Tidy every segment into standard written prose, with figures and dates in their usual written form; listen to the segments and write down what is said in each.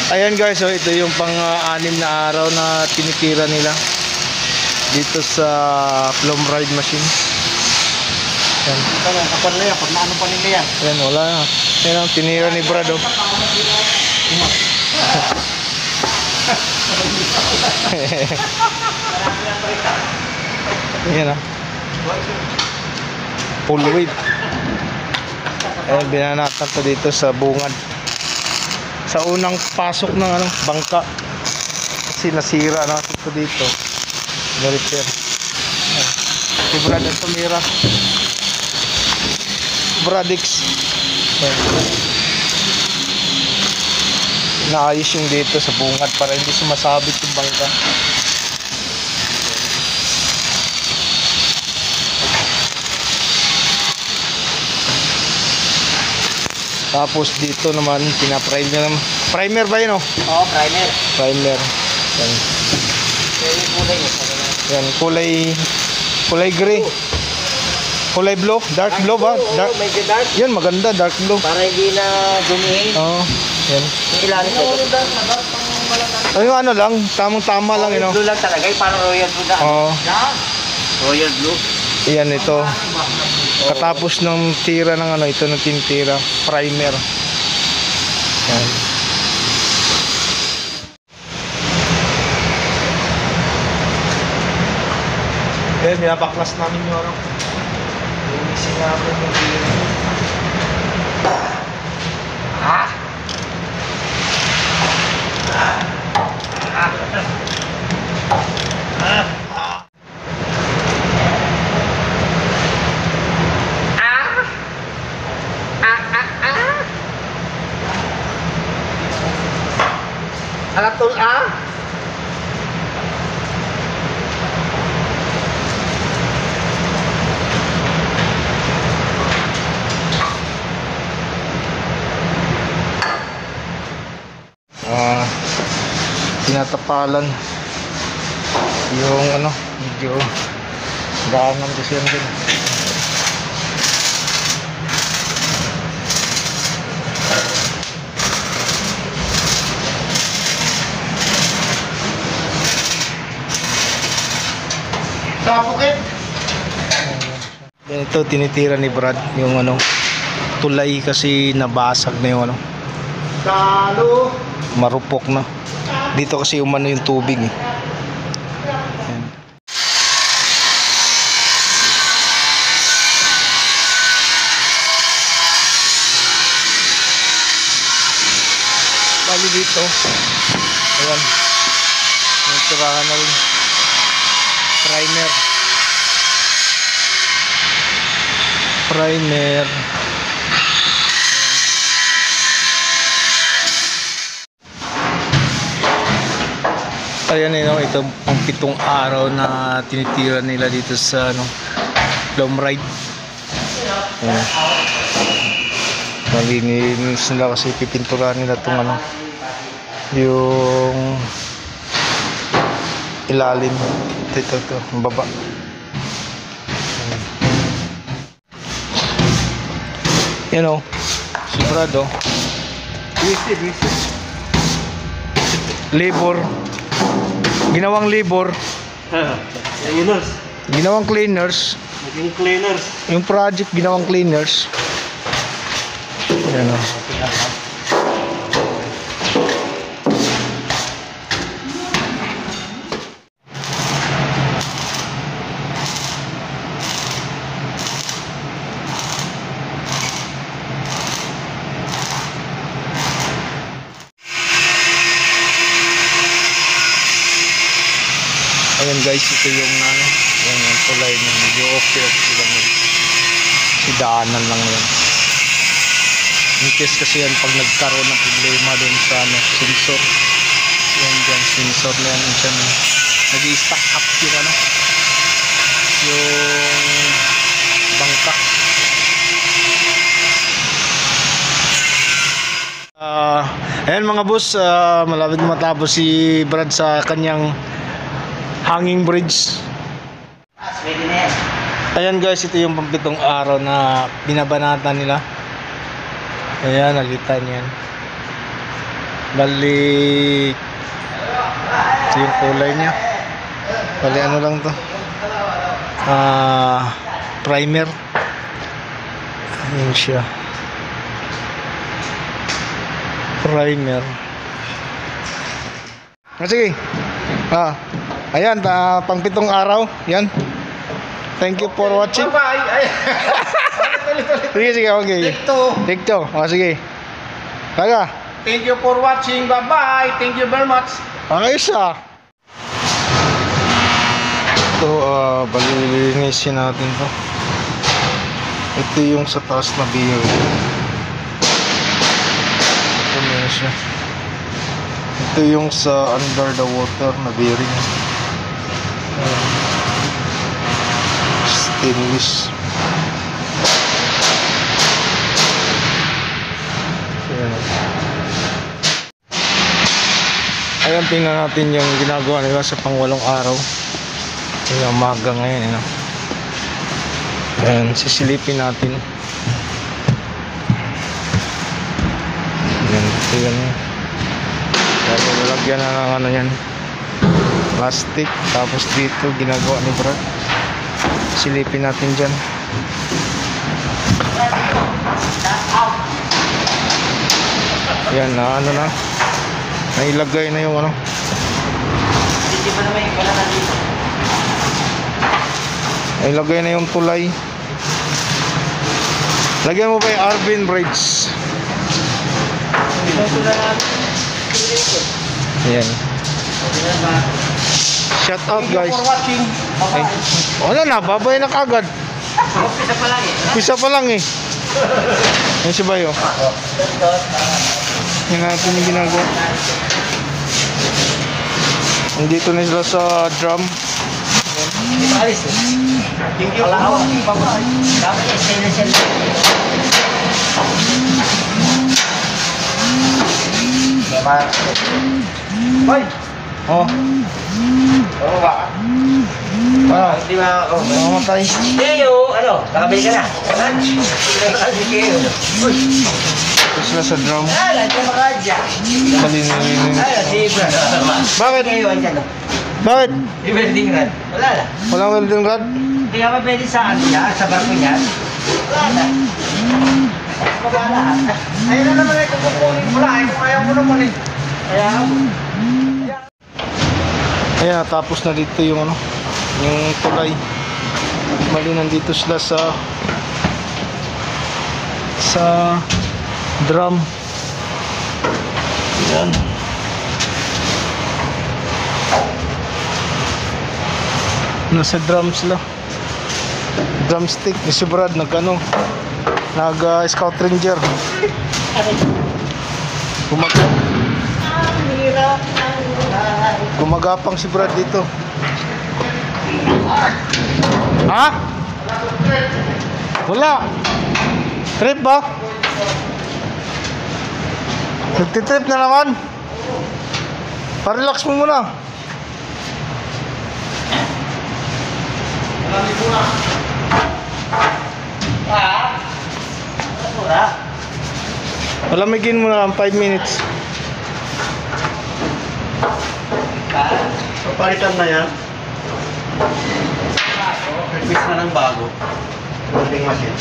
Ayan guys, so ito yung pang-anim na araw na tinitira nila dito sa plum ride machine. Yan. Kapal na yan, pag naano pa nila yan. Yan, wala na. Yan ang tinira ni Brad, oh. Yan, ah. Full weight. Ayan, binanatan to dito sa bungad. Sa unang pasok ng bangka. Kasi nasira na ito dito. Na-repair. Si Brad ang tumira. Bradix. Naayos yung dito sa bungad para hindi sumasabit yung bangka. Tapos dito naman pina-primer. Primer ba yun, oh? Oo, primer. Primer. Yan. Yan, kulay gray. Kulay blue, dark blue ba? Dark. Medyo dark. Yan, maganda, dark blue. Para hindi na dumihin. Oo. Yan. Yung ilalim ko. Ay, ano lang, tamang-tama lang, Blue lang talaga, parang royal blue na. Oo. Royal blue. Yan, ito. Katapos ng tira ng ito ng tintira, primer. Yan. Then, binabaklas namin yung linisin namin yung tira. Alatol tinatapalan yung medyo daanan kasi yan din. Bukit. Ito tinitira ni Brad yung tulay kasi nabasag na yung Talo. marupok na dito kasi umano yung tubig eh. Ayan. Bali dito ayan yung tirahan na rin primer. Ayan ito ang 7 araw na tinitira nila dito sa plum ride. Malinis nila kasi pipinturahan nila itong yung ilalim. Ito ang baba. Yan, si Brad, labor, ginawang labor, ginawang cleaners, yung project ginawang cleaners. Yan, ayan guys, ito yung yan yung tulay na medyo okay lang yun. Si daanan lang yun. In case kasi yan pag nagkaroon ng problema dun sa sensor. Yan dyan, sensor na yan dyan. Nag-i-stack up yung yung bangka. Ayan mga boss, malapit matapos si Brad sa kanyang hanging bridge. Ayan guys, ito yung pang-7 araw na binabanatan nila. Ayan, nakita niyan. Bali, ito yung kulay niya. Bali, ano lang to? Primer. Ayan siya. Primer. Sige. Ayan, pang 7 araw. Yan. Thank you for watching. Bye-bye. Sige, okay. Take two. Sige. Taga. Thank you for watching. Bye-bye. Thank you very much. Ayos Ito, balilinisin natin to. Ito yung sa taas na beer. Ito na siya. Ito yung sa under the water na bearing. Stainless. Ayan, tingnan natin yung ginagawa nila sa pang-8 araw. Yung umaga ngayon, Ayan, sisilipin natin. Ayan, ito yan. Tapos lalagyan na ng ano yan, plastic. Tapos dito ginagawa ni Brad. Silipin natin dyan. Ayan na, ano na, nailagay na yung ano. Hindi pa naman yung kalaman dito. Nailagay na yung tulay. Lagyan mo pa yung Arvin Bridge. Ayan. Shout out guys. Thank you for watching. Ay, wala na, babay na kagad. Pisa pa lang Pisa pa lang Yan si Bayo. Yan natin yung ginagawa. Nandito na sila sa drum. Thank you for watching. Bye-bye. Dapat i-send. Bye. Oo ba? Di ba ako? Mamatay. Eyo, nakabili ka na? Ito sila sa drum. Balinin. Bakit? Bakit? I-welding rod. Wala na. Walang welding rod? Hindi ka pa pwede sa sa barko niya. Wala na. Wala na. Ayun na naman kung kukunin mo lang. Kung ayaw mo naman Ayan, tapos na dito yung yung tulay. Mali, nandito sila sa drum. Ayan. Nasa drum sila. Drumstick. Si Brad nag-scout ranger. Gumagapang si Brad dito. Ha? Wala. Trip ba? Nagtitrip na naman. Pa-relax mo muna. Palamigin mo na lang 5 minutes. Palitan na yan. Request na ng bago. Welding machine.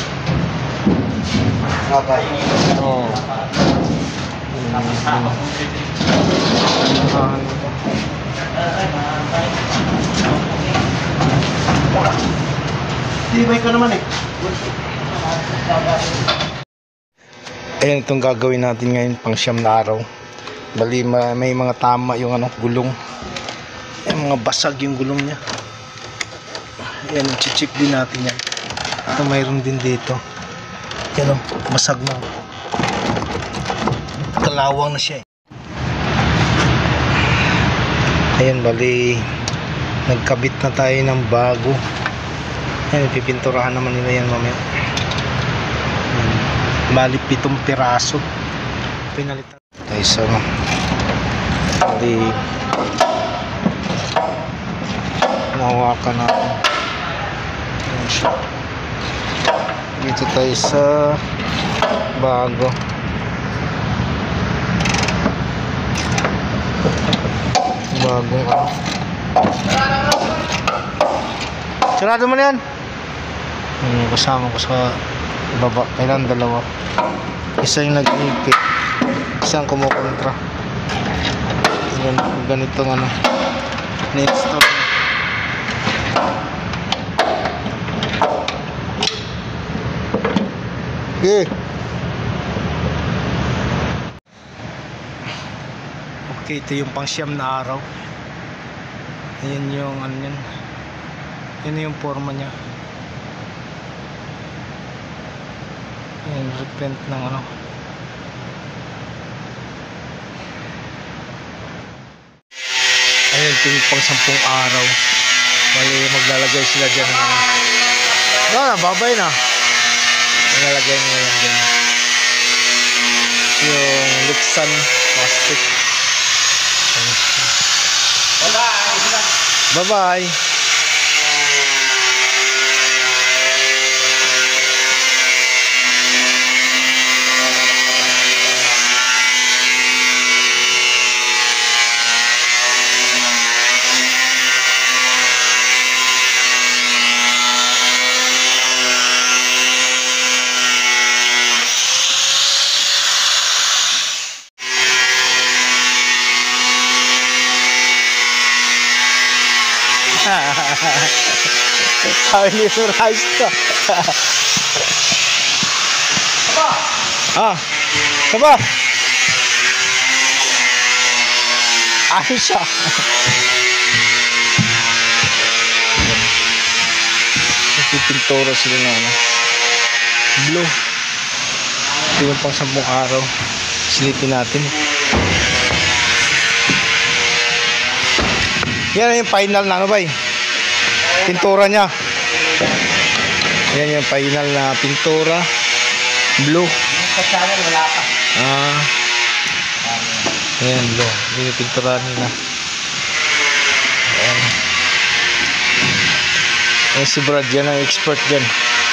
Okay. Oo. Tibay ka naman Ayan, itong gagawin natin ngayon pang 9 na araw. Bali, may mga tama yung gulong. Ayan, mga basag yung gulong niya. Ayan, check din natin yan. Ito, mayroon din dito. Ayan, basag na. Kalawang na siya Ayan, bali, nagkabit na tayo ng bago. Ayan, pipinturahan naman nila yan mamaya. Bali 7 piraso pinalitan tayo sa di nahawakan natin. Ayan siya. Dito tayo sa bago. bagong ano. Sarado mo na yan. Yung kasama ko sa baba. Kailan dalawa. Isa yung nag-iipit. Isang kumukontra. Ganitong ano. Na-install. Okay. Okay, ito yung pang-siyam na araw. Ayan yung ano yan. Yan yung forma niya. Ayan, reprint ng ano. Ayan, ito yung pang-10 araw. Bali, maglalagay sila dyan ng ano. Na, babay na. Maglalagay nila yan dyan. Yung Lixan plastic. Bye bye. Highly surprised ka. Ah, saba. Ayos siya. Nagpipintura sila na ano. Blue. Ito yung pang 10 araw. Silipin natin. Yan yung final na ano ba eh. Pintura niya. Yan yung final na pintura. Blue. Kasama wala pa. Ah. Ayan, blue. Yan yung pintura nila. Ayan. Ayan si Brad. Yan ang expert dyan.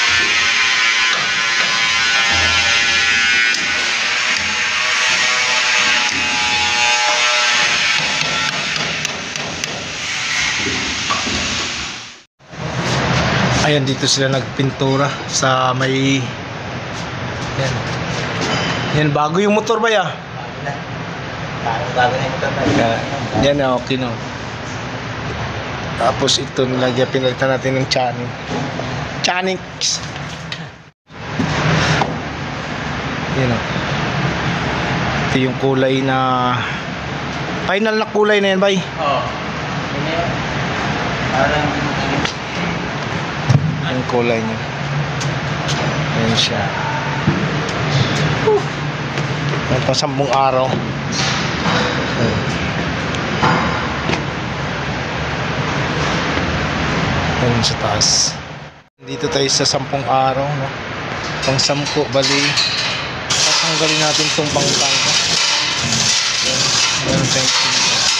Ayan, dito sila nagpintura sa may yan. Yan, bago yung motor ba ya? Bago na yung motor. Yan na, okay no. Tapos ito nilagyan, pinalitan natin ng Chanix. Yan o. Ito yung kulay na final na kulay na yan, bay. Oo. Parang yung kulay niya. Ayan siya. Ayan pa 10 araw. Ayan sa taas. Dito tayo sa 10 araw, no? Pang 10, bali tatanggalin natin itong pangtangka. Ayan, thank you.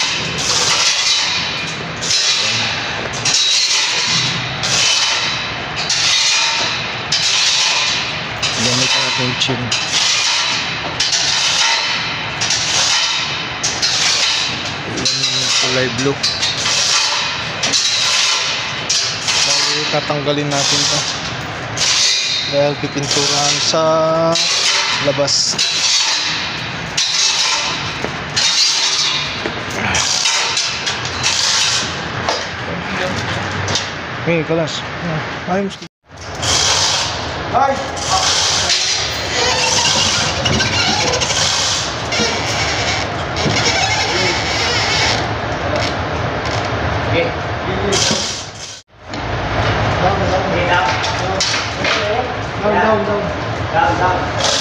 Gamit ang ating chin. Yung kulay blue. Bali, tatanggalin natin to dahil pipinturahan sa labas. Hey, kalas. Ayos. Ay! okay. Down.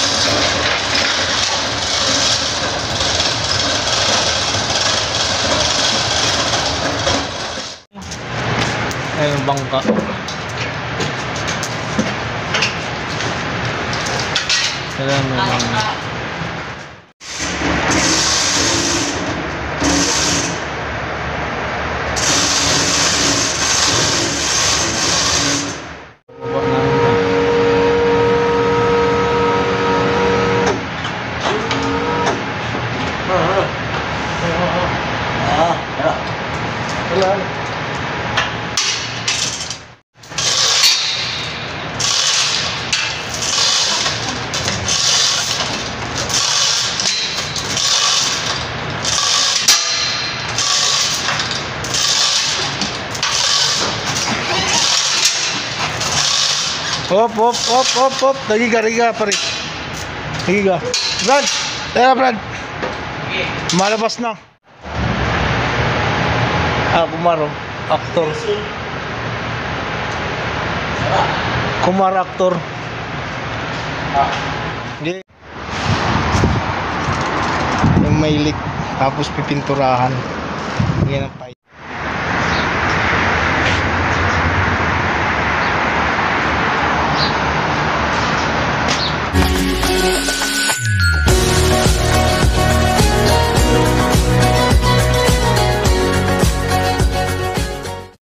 Ayun yung bangka. Kailangan mo lang. Wala. Hop. Nagiga, pare. Nagiga. Brad! Tara, Brad. Malabas na. Kumaro. Aktor. Kumar aktor. Hindi. Yung may leak. Tapos pipinturahan. Yan ang pipe.